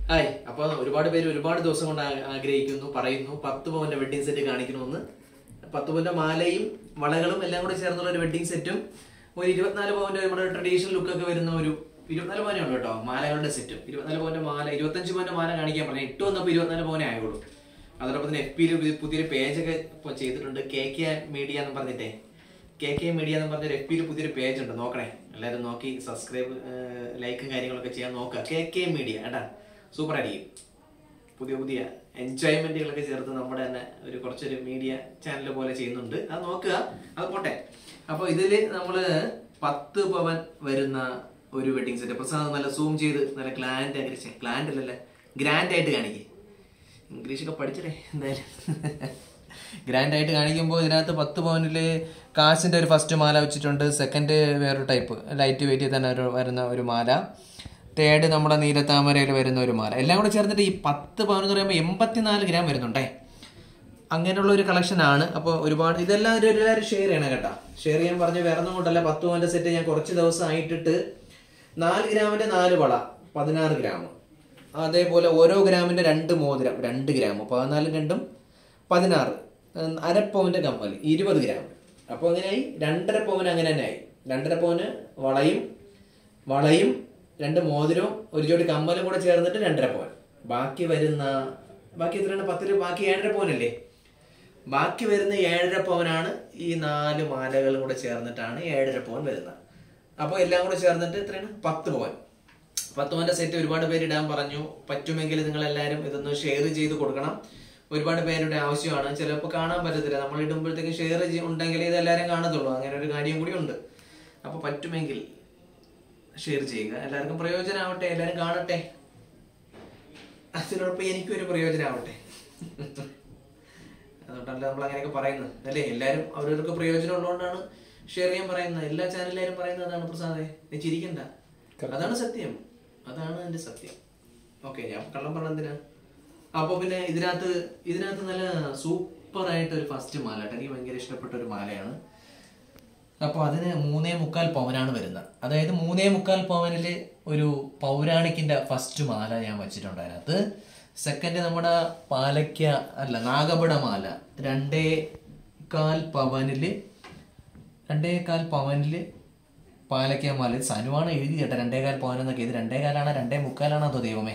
Hi. അപ്പോൾ ഒരുപാട് പേര് ഒരുപാട് ദിവസം കൊണ്ട് ആഗ്രഹിക്കുന്നു, പറയുന്നു 10 പവന്റെ വെഡിങ് സെറ്റ് കാണിക്കണമെന്ന്. 10 പവന്റെ മാലയും വളകളും എല്ലാം കൂടെ ചേർന്നുള്ള ഒരു വെഡിങ് സെറ്റും ഒരു 24 പവന്റെ നമ്മുടെ ട്രഡീഷണൽ ലുക്കൊക്കെ വരുന്ന ഒരു 24 പവനേ ഉള്ളൂ കേട്ടോ മാലകളുടെ സെറ്റും. 24 പവന്റെ മാല, 25 പവന്റെ മാല കാണിക്കാൻ പറഞ്ഞു. 8 വന്നപ്പോൾ 24 പവനേ ആയുള്ളൂ. അതോടൊപ്പം തന്നെ FB പുതിയൊരു പേജൊക്കെ ഇപ്പോൾ ചെയ്തിട്ടുണ്ട്. KK മീഡിയ എന്ന് പറഞ്ഞിട്ടേ, KK മീഡിയ എന്ന് പറഞ്ഞൊരു FB പുതിയൊരു പേജ് ഉണ്ട്, നോക്കണേ. എല്ലാവരും നോക്കി സബ്സ്ക്രൈബ് ലൈക്കും കാര്യങ്ങളൊക്കെ ചെയ്യാൻ നോക്കുക. KK മീഡിയ കേട്ടാ, സൂപ്പർ ആയിരിക്കും. പുതിയ പുതിയ എൻജോയ്മെന്റുകളൊക്കെ ചേർത്ത് നമ്മുടെ തന്നെ കുറച്ചൊരു മീഡിയ ചാനൽ പോലെ ചെയ്യുന്നുണ്ട്. അത് നോക്കുക. അത് പോട്ടെ. അപ്പോൾ ഇതിൽ നമ്മൾ 10 പവൻ വരുന്ന ഒരു വെഡിങ് സെറ്റ് പ്രസാദം നല്ല സൂം ചെയ്ത് നല്ല ഗ്രാൻഡ് അല്ലല്ലേ, ഗ്രാൻഡ് ആയിട്ട് കാണിക്കും. ഇംഗ്ലീഷൊക്കെ പഠിച്ചേ എന്തായാലും. ഗ്രാൻഡ് ആയിട്ട് കാണിക്കുമ്പോൾ ഇതിനകത്ത് 10 പവനിൽ കാശിൻ്റെ ഒരു ഫസ്റ്റ് മാല വെച്ചിട്ടുണ്ട്. സെക്കൻഡ് വേറൊരു ടൈപ്പ് ലൈറ്റ് വെയിറ്റിൽ തന്നെ വരുന്ന ഒരു മാല. തേർഡ് നമ്മുടെ നീലത്താമരയിൽ വരുന്ന ഒരു മാല. എല്ലാം കൂടെ ചേർന്നിട്ട് ഈ 10 പവൻ എന്ന് പറയുമ്പോൾ 84 ഗ്രാം വരുന്നുണ്ടേ. അങ്ങനെയുള്ള ഒരു കളക്ഷനാണ്. അപ്പോൾ ഒരുപാട് ഇതെല്ലാം എല്ലാവരും ഷെയർ ചെയ്യണം കേട്ടോ. ഷെയർ ചെയ്യാൻ പറഞ്ഞ് വേറെ ഒന്നും കൊണ്ടല്ല. 10 പവൻ്റെ സെറ്റ് ഞാൻ കുറച്ച് ദിവസം ആയിട്ടിട്ട് 4 ഗ്രാമിൻ്റെ 4 വള 16 ഗ്രാം, അതേപോലെ ഓരോ ഗ്രാമിൻ്റെ 2 മോതിരം 2 ഗ്രാം, 14 2 16, അരപ്പവൻ്റെ കമ്മൽ 20 ഗ്രാം. അപ്പോൾ അങ്ങനെയായി 2.5 പവൻ. അങ്ങനെ തന്നെ ആയി. 2.5 പവന് വളയും 2 മോതിരവും ഒരു ജോഡി കമ്മലും കൂടെ ചേർന്നിട്ട് 2.5 പവൻ. ബാക്കി എത്രയാണ്? 10 ബാക്കി 7.5 പവനല്ലേ. ബാക്കി വരുന്ന 7.5 പവനാണ് ഈ 4 മാലകളും കൂടെ ചേർന്നിട്ടാണ് 7.5 പവൻ വരുന്നത്. അപ്പോൾ എല്ലാം കൂടെ ചേർന്നിട്ട് എത്രയാണ്? 10 പവൻ. 10 പവന്റെ സെറ്റ് ഒരുപാട് പേര് ഇടാൻ പറഞ്ഞു. പറ്റുമെങ്കിൽ നിങ്ങൾ എല്ലാവരും ഇതൊന്ന് ഷെയർ ചെയ്ത് കൊടുക്കണം. ഒരുപാട് പേരുടെ ആവശ്യമാണ്. ചിലപ്പോൾ കാണാൻ പറ്റത്തില്ല. നമ്മൾ ഇടുമ്പോഴത്തേക്ക് ഷെയർ ഉണ്ടെങ്കിൽ ഇതെല്ലാവരും കാണത്തുള്ളൂ. അങ്ങനെ ഒരു കാര്യം കൂടി ഉണ്ട്. അപ്പോൾ പറ്റുമെങ്കിൽ ഷെയർ ചെയ്യുക. എല്ലാവർക്കും പ്രയോജനമാവട്ടെ, എല്ലാവരും കാണട്ടെ. അതിനോടൊപ്പം എനിക്കൊരു പ്രയോജനമാവട്ടെ. അതുകൊണ്ടല്ല നമ്മൾ അങ്ങനെയൊക്കെ പറയുന്നത് അല്ലേ. എല്ലാവരും അവരവർക്ക് പ്രയോജനം ഉള്ളതുകൊണ്ടാണ് ഷെയർ ചെയ്യാൻ പറയുന്നത്. എല്ലാ ചാനലിലും പറയുന്നത് അതാണ്. പ്രസാദേ, നീ ചിരിക്കണ്ട, അതാണ് സത്യം, അതാണ് എൻ്റെ സത്യം. ഓക്കെ, ഞാൻ കള്ളം പറഞ്ഞതിനാ. അപ്പോൾ പിന്നെ ഇതിനകത്ത് നല്ല സൂപ്പറായിട്ട് ഒരു ഫസ്റ്റ് മാല കേട്ടോ. എനിക്ക് ഭയങ്കര ഇഷ്ടപ്പെട്ട ഒരു മാലയാണ്. അപ്പോൾ അതിന് 3.25 പവനാണ് വരുന്നത്. അതായത് 3.25 പവനിൽ ഒരു പൗരാണിക്കിൻ്റെ ഫസ്റ്റ് മാല ഞാൻ വെച്ചിട്ടുണ്ട്. അതിനകത്ത് സെക്കൻഡ് നമ്മുടെ നാഗപട മാല 2.25 പവനിൽ പാലക്ക മാല. സനുവാണ് എഴുതി കേട്ടോ 2.25 പവൻ എന്നൊക്കെ. ഇത് 2.25 2.25 അതോ ദൈവമേ,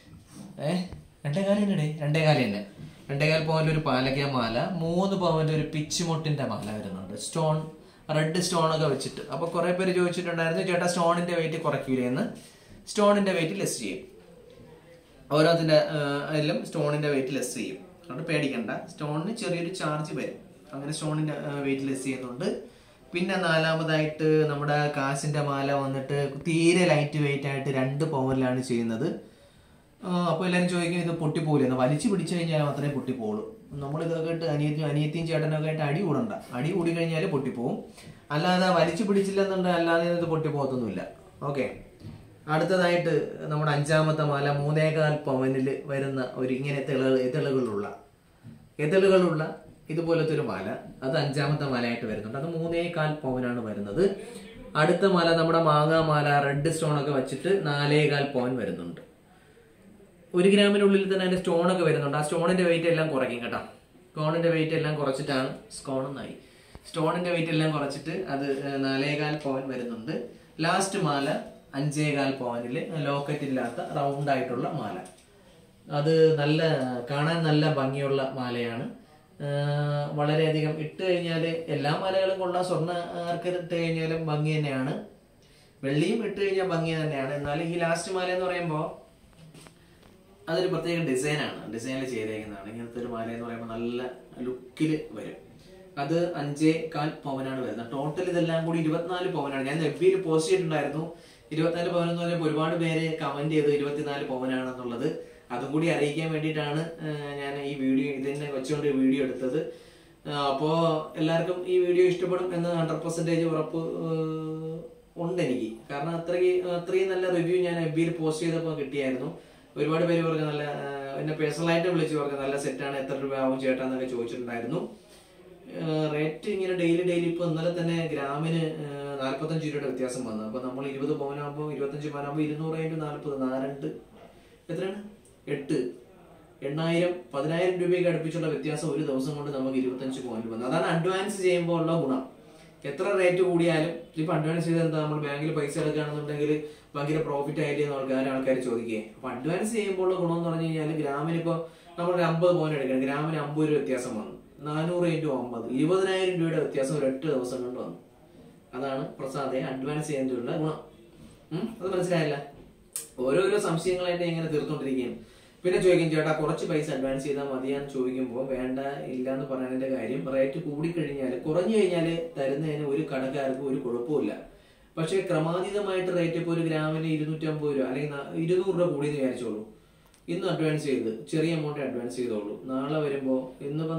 2.25 തന്നെ 2.25 തന്നെ. 2.25 പവനിൽ ഒരു പാലക്ക മാല, 3 പവനിൽ ഒരു പിച്ചുമൊട്ടിൻ്റെ മാല വരുന്നുണ്ട്. റെഡ് സ്റ്റോണൊക്കെ വെച്ചിട്ട്. അപ്പോൾ കുറേ പേര് ചോദിച്ചിട്ടുണ്ടായിരുന്നു, ചേട്ടാ സ്റ്റോണിൻ്റെ വെയിറ്റ് കുറയ്ക്കൂലേ എന്ന്. സ്റ്റോണിൻ്റെ വെയിറ്റ് ലെസ് ചെയ്യും. ഓരോത്തിൻ്റെ എല്ലാം സ്റ്റോണിൻ്റെ വെയിറ്റ് ലെസ് ചെയ്യും. അതുകൊണ്ട് പേടിക്കണ്ട. സ്റ്റോണിന് ചെറിയൊരു ചാർജ് വരും. അങ്ങനെ സ്റ്റോണിൻ്റെ വെയിറ്റ് ലെസ് ചെയ്യുന്നുണ്ട്. പിന്നെ 4മതായിട്ട് നമ്മുടെ കാശിൻ്റെ മാല വന്നിട്ട് തീരെ ലൈറ്റ് വെയിറ്റ് ആയിട്ട് 2 പവനിലാണ് ചെയ്യുന്നത്. അപ്പോൾ എല്ലാവരും ചോദിക്കും ഇത് പൊട്ടിപ്പോകില്ലെന്ന്. വലിച്ചു പിടിച്ചു കഴിഞ്ഞാൽ മാത്രമേ പൊട്ടിപ്പോളൂ. നമ്മളിതൊക്കെ ഇട്ട് അനിയത്തിയും ചേട്ടനൊക്കെ ആയിട്ട് അടി കൂടണ്ട. അടി കൂടി കഴിഞ്ഞാൽ പൊട്ടിപ്പോവും. അല്ലാതെ വലിച്ചു പിടിച്ചില്ലെന്നുണ്ടെങ്കിൽ അല്ലാതെ ഇത് പൊട്ടിപ്പോകത്തൊന്നുമില്ല. ഓക്കെ, അടുത്തതായിട്ട് നമ്മുടെ 5മത്തെ മാല 3.25 പവനിൽ വരുന്ന ഒരു ഇങ്ങനെ എതളുകളുള്ള ഇതുപോലത്തെ ഒരു മാല. അത് 5മത്തെ മാലയായിട്ട് വരുന്നുണ്ട്. അത് 3.25 പവനാണ് വരുന്നത്. അടുത്ത മാല നമ്മുടെ മാങ്ങാ മാല റെഡ് സ്റ്റോണൊക്കെ വെച്ചിട്ട് 4.25 പവൻ വരുന്നുണ്ട്. 1 ഗ്രാമിനുള്ളിൽ തന്നെ അതിൻ്റെ സ്റ്റോണൊക്കെ വരുന്നുണ്ട്. ആ സ്റ്റോണിൻ്റെ വെയിറ്റ് എല്ലാം കുറയ്ക്കും കേട്ടോ. സ്റ്റോണിൻ്റെ വെയിറ്റ് എല്ലാം കുറച്ചിട്ടാണ് സ്റ്റോണിൻ്റെ വെയിറ്റ് എല്ലാം കുറച്ചിട്ട് അത് 4.25 പവൻ വരുന്നുണ്ട്. ലാസ്റ്റ് മാല 5.25 പവനിൽ ലോക്കറ്റ് ഇല്ലാത്ത റൗണ്ട് ആയിട്ടുള്ള മാല. അത് കാണാൻ നല്ല ഭംഗിയുള്ള മാലയാണ്. വളരെയധികം ഇട്ട് കഴിഞ്ഞാൽ എല്ലാ മാലകളും കൊള്ളാം. സ്വർണ്ണ ആർക്ക് ഇട്ട് കഴിഞ്ഞാലും ഭംഗി തന്നെയാണ്. വെള്ളിയും ഇട്ട് കഴിഞ്ഞാൽ ഭംഗി തന്നെയാണ്. എന്നാൽ ഈ ലാസ്റ്റ് മാല എന്ന് പറയുമ്പോൾ അതൊരു പ്രത്യേക ഡിസൈനിൽ ചെയ്തേക്കുന്നതാണ്. ഇങ്ങനത്തെ ഒരു മാല എന്ന് പറയുമ്പോൾ നല്ല ലുക്കിൽ വരും. അത് 5.25 പവനാണ് വരുന്നത്. ടോട്ടൽ ഇതെല്ലാം കൂടി 24 പവനാണ്. ഞാൻ FBയിൽ പോസ്റ്റ് ചെയ്തിട്ടുണ്ടായിരുന്നു. 24 പവൻ എന്ന് പറഞ്ഞപ്പോൾ ഒരുപാട് പേര് കമന്റ് ചെയ്തു 24 പവനാണെന്നുള്ളത്. അതും കൂടി അറിയിക്കാൻ വേണ്ടിയിട്ടാണ് ഞാൻ ഈ വീഡിയോ ഇതിനെ വെച്ചുകൊണ്ട് വീഡിയോ എടുത്തത്. അപ്പോൾ എല്ലാവർക്കും ഈ വീഡിയോ ഇഷ്ടപ്പെടും എന്ന് 100% ഉറപ്പ് ഉണ്ട് എനിക്ക്. കാരണം അത്രയും നല്ല റിവ്യൂ ഞാൻ FBയിൽ പോസ്റ്റ് ചെയ്തപ്പോൾ കിട്ടിയായിരുന്നു. ഒരുപാട് പേര് പറഞ്ഞ എന്നെ പേഴ്സണലായിട്ട് വിളിച്ച് പറഞ്ഞ നല്ല സെറ്റാണ്, എത്ര രൂപ ആവും ചേട്ടാ എന്നൊക്കെ ചോദിച്ചിട്ടുണ്ടായിരുന്നു. റേറ്റ് ഇങ്ങനെ ഡെയിലി ഇപ്പോൾ ഇന്നലെ തന്നെ ഗ്രാമിന് 45 രൂപയുടെ വ്യത്യാസം വന്നു. അപ്പോൾ നമ്മൾ 20 പവനാകുമ്പോൾ 25 പവനാകുമ്പോൾ 200 × 40 42 എത്രയാണ് 10,000 രൂപയ്ക്ക് അടുപ്പിച്ചുള്ള വ്യത്യാസം ഒരു ദിവസം കൊണ്ട് നമുക്ക് 25 പോയിന്റ് വന്നു. അതാണ് അഡ്വാൻസ് ചെയ്യുമ്പോൾ ഉള്ള ഗുണം. എത്ര റേറ്റ് കൂടിയാലും ഇപ്പൊ അഡ്വാൻസ് ചെയ്ത് എന്താ, നമ്മൾ ബാങ്കിൽ പൈസ എടുക്കുകയാണെന്നുണ്ടെങ്കിൽ ഭയങ്കര പ്രോഫിറ്റ് ആയിട്ട് ആൾക്കാർ ചോദിക്കുകയെ. അപ്പൊ അഡ്വാൻസ് ചെയ്യുമ്പോൾ ഉള്ള ഗുണം എന്ന് പറഞ്ഞു കഴിഞ്ഞാൽ ഗ്രാമിന് ഇപ്പൊ നമ്മൾ 50 പവൻ എടുക്കണം, ഗ്രാമിന് 50 രൂപ വ്യത്യാസം വന്നു. 400 × 50 20,000 രൂപയുടെ വ്യത്യാസം ഒരൊറ്റ ദിവസം കൊണ്ട് വന്നു. അതാണ് പ്രസാദെ അഡ്വാൻസ് ചെയ്യുന്നതിലുള്ള ഗുണം. അത് മനസ്സിലായില്ല? ഓരോരോ സംശയങ്ങളായിട്ട് ഇങ്ങനെ തീർത്തോണ്ടിരിക്കുകയാണ്. പിന്നെ ചോദിക്കും, ചേട്ടാ കുറച്ച് പൈസ അഡ്വാൻസ് ചെയ്താൽ മതിയാന്ന് ചോദിക്കുമ്പോൾ വേണ്ട, ഇല്ല എന്ന് പറയുന്നതിന്റെ കാര്യം, റേറ്റ് കൂടിക്കഴിഞ്ഞാൽ കുറഞ്ഞു കഴിഞ്ഞാൽ തരുന്നതിന് ഒരു കടക്കാർക്കും ഒരു കുഴപ്പമില്ല. പക്ഷെ ക്രമാതീതമായിട്ട് റേറ്റ് ഇപ്പോൾ ഒരു ഗ്രാമിന് 250 രൂപ അല്ലെങ്കിൽ 200 രൂപ കൂടി എന്ന് വിചാരിച്ചോളൂ. ഇന്ന് അഡ്വാൻസ് ചെയ്ത് ചെറിയ എമൗണ്ട് അഡ്വാൻസ് ചെയ്തോളൂ. നാളെ വരുമ്പോൾ ഇന്നിപ്പോ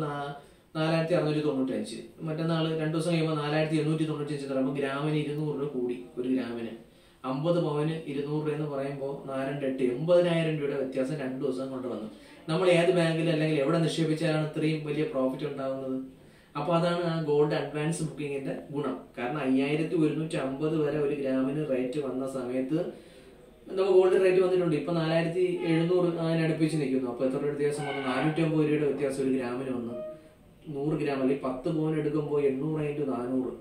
4,695, മറ്റന്നാൾ 2 ദിവസം കഴിയുമ്പോൾ 4,895 തരുമ്പോൾ ഗ്രാമിന് 200 രൂപ കൂടി. ഒരു ഗ്രാമിന് 50 പവന് 200 രൂപ എന്ന് പറയുമ്പോൾ 4×8 80,000 രൂപയുടെ വ്യത്യാസം 2 ദിവസം കൊണ്ട് വന്നു. നമ്മൾ ഏത് ബാങ്കിൽ അല്ലെങ്കിൽ എവിടെ നിക്ഷേപിച്ചാലാണ് ഇത്രയും വലിയ പ്രോഫിറ്റ് ഉണ്ടാകുന്നത്? അപ്പൊ അതാണ് ആ ഗോൾഡ് അഡ്വാൻസ് ബുക്കിങ്ങിന്റെ ഗുണം. കാരണം 5,150 വരെ ഒരു ഗ്രാമിന് റേറ്റ് വന്ന സമയത്ത് നമുക്ക് ഗോൾഡ് റേറ്റ് വന്നിട്ടുണ്ട്. ഇപ്പൊ 4,700 അങ്ങനെ അടുപ്പിച്ച് നിൽക്കുന്നു. അപ്പൊ എത്ര രൂപ വ്യത്യാസം വന്നു? 450 രൂപയുടെ വ്യത്യാസം ഒരു ഗ്രാമിന് വന്നു. 100 ഗ്രാം അല്ലെങ്കിൽ 10 പവൻ എടുക്കുമ്പോൾ 800 × 400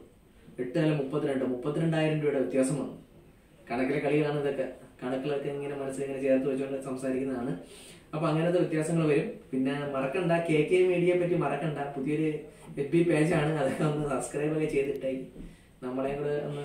32,000 രൂപയുടെ വ്യത്യാസം വന്നു. കണക്കിലെ കളികളാണ് ഇതൊക്കെ. കണക്കിലൊക്കെ ഇങ്ങനെ മനസ്സിലിങ്ങനെ ചേർത്ത് വെച്ചുകൊണ്ട് സംസാരിക്കുന്നതാണ്. അപ്പൊ അങ്ങനത്തെ വ്യത്യാസങ്ങൾ വരും. പിന്നെ മറക്കണ്ട, KK മീഡിയയെ പറ്റി മറക്കണ്ട. പുതിയൊരു FB പേജാണ്, അതൊക്കെ ഒന്ന് സബ്സ്ക്രൈബ് ഒക്കെ ചെയ്തിട്ടായി നമ്മളെ കൂടെ ഒന്ന്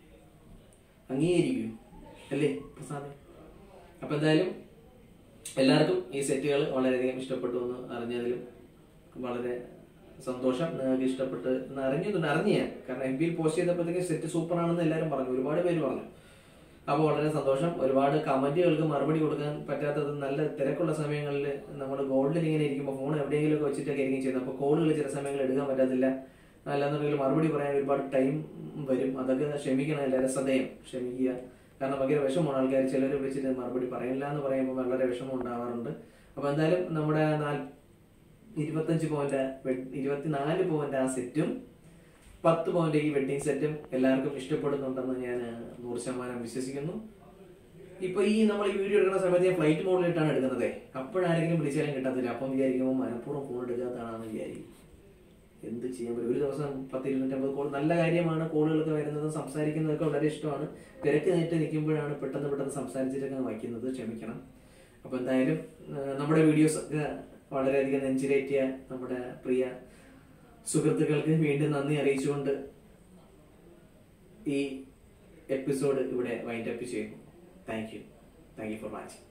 അംഗീകരിക്കൂ അല്ലേ പ്രസാദ്? അപ്പൊ എന്തായാലും എല്ലാവർക്കും ഈ സെറ്റുകൾ വളരെയധികം ഇഷ്ടപ്പെട്ടു എന്ന് അറിഞ്ഞതിലും വളരെ സന്തോഷം. നിങ്ങൾക്ക് ഇഷ്ടപ്പെട്ട് അറിഞ്ഞ കാരണം FB പോസ്റ്റ് ചെയ്തപ്പോഴത്തേക്ക് സെറ്റ് സൂപ്പർ ആണെന്ന് എല്ലാവരും പറഞ്ഞു, ഒരുപാട് പേര് പറഞ്ഞു. അപ്പോൾ വളരെ സന്തോഷം. ഒരുപാട് കമന്റുകൾക്ക് മറുപടി കൊടുക്കാൻ പറ്റാത്തത് നല്ല തിരക്കുള്ള സമയങ്ങളിൽ നമ്മൾ ഗോൾഡിൽ ഇങ്ങനെ ഇരിക്കുമ്പോൾ ഫോൺ എവിടെയെങ്കിലും വെച്ചിട്ടൊക്കെ ആയിരിക്കും ചെയ്യുന്നത്. അപ്പോൾ കോളുകൾ ചില സമയങ്ങളിൽ എടുക്കാൻ പറ്റത്തില്ല. അല്ലാന്നുണ്ടെങ്കിൽ മറുപടി പറയാൻ ഒരുപാട് ടൈം വരും. അതൊക്കെ ക്ഷമിക്കണം, എല്ലാവരും സദയം ക്ഷമിക്കുക. കാരണം ഭയങ്കര വിഷമമാണ്. ആൾക്കാർ ചിലർ വിളിച്ചിട്ട് മറുപടി പറയില്ല എന്ന് പറയുമ്പോൾ വളരെ വിഷമം ഉണ്ടാവാറുണ്ട്. അപ്പൊ എന്തായാലും നമ്മുടെ 24 പവന്റെ ആ സെറ്റും 10 പവന്റെ ഈ വെഡിങ് സെറ്റും എല്ലാവർക്കും ഇഷ്ടപ്പെടുന്നുണ്ടെന്ന് ഞാൻ 100% വിശ്വസിക്കുന്നു. ഇപ്പൊ നമ്മൾ ഈ വീഡിയോ എടുക്കുന്ന സമയത്ത് ഞാൻ ഫ്ലൈറ്റ് മോഡിലിട്ടാണ് എടുക്കുന്നത്. അപ്പോഴാരെങ്കിലും വിളിച്ചാലും കിട്ടത്തില്ല. അപ്പം വിചാരിക്കുമ്പോൾ മനഃപൂർവ്വം ഫോൺ എടുക്കാത്തതാണെന്ന് വിചാരിക്കും. എന്ത് ചെയ്യാൻ പറ്റും? ഒരു ദിവസം 10-250 കോൾ. നല്ല കാര്യമാണ്, കോളുകളൊക്കെ വരുന്നതും സംസാരിക്കുന്നതൊക്കെ വളരെ ഇഷ്ടമാണ്. തിരക്ക് നേരിട്ട് നിൽക്കുമ്പോഴാണ് പെട്ടെന്ന് സംസാരിച്ചിട്ടൊക്കെ വയ്ക്കുന്നത്, ക്ഷമിക്കണം. അപ്പൊ എന്തായാലും നമ്മുടെ വീഡിയോസ് ഒക്കെ വളരെയധികം നെഞ്ചിലേറ്റിയ നമ്മുടെ പ്രിയ സുഹൃത്തുക്കൾക്ക് വീണ്ടും നന്ദി അറിയിച്ചുകൊണ്ട് ഈ എപ്പിസോഡ് ഇവിടെ വൈൻഡ് അപ്പ് ചെയ്യുന്നു. Thank you for watching.